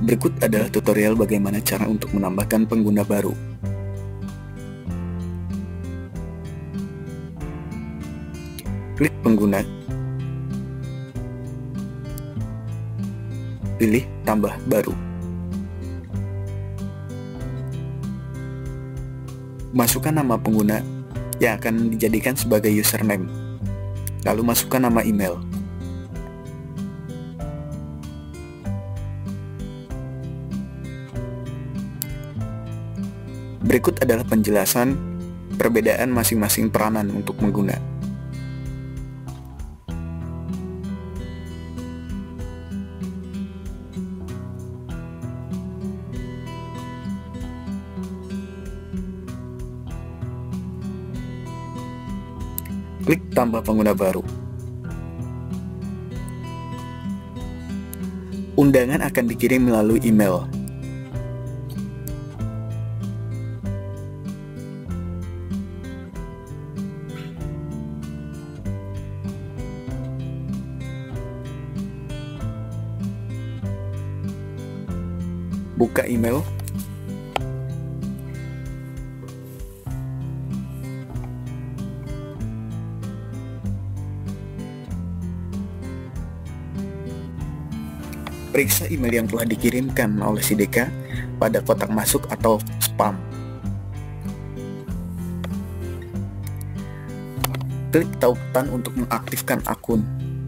Berikut adalah tutorial bagaimana cara untuk menambahkan pengguna baru. Klik pengguna, pilih tambah baru. Masukkan nama pengguna yang akan dijadikan sebagai username, lalu masukkan nama email. Berikut adalah penjelasan perbedaan masing-masing peranan untuk pengguna. Klik tambah pengguna baru. Undangan akan dikirim melalui email. Buka email. Periksa email yang telah dikirimkan oleh si Deka pada kotak masuk atau spam. Klik tautan untuk mengaktifkan akun.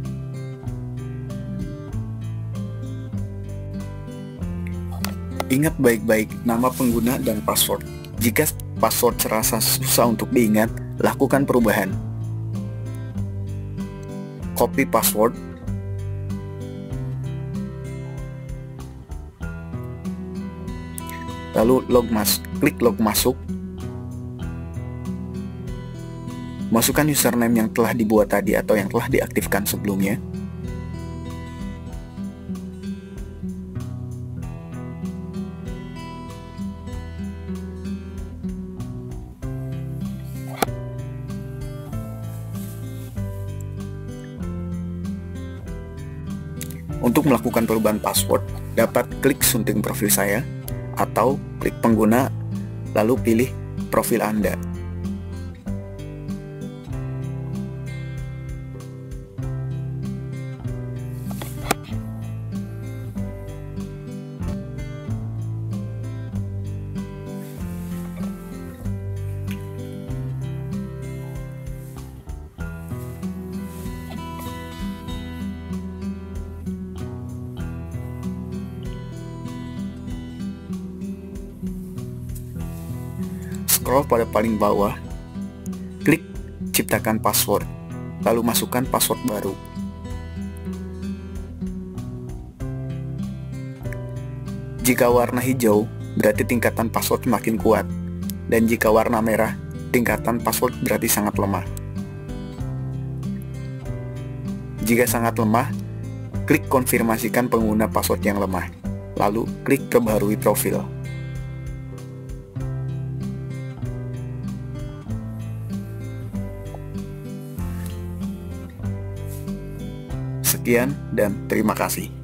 Ingat baik-baik nama pengguna dan password. Jika password terasa susah untuk diingat, lakukan perubahan. Copy password. Lalu klik log masuk. Masukkan username yang telah dibuat tadi atau yang telah diaktifkan sebelumnya. Untuk melakukan perubahan password, dapat klik sunting profil saya, atau klik pengguna, lalu pilih profil Anda. Scroll pada paling bawah, klik ciptakan password, lalu masukkan password baru. Jika warna hijau, berarti tingkatan password makin kuat, dan jika warna merah, tingkatan password berarti sangat lemah. Jika sangat lemah, klik konfirmasikan pengguna password yang lemah, lalu klik perbarui profil. Sekian dan terima kasih.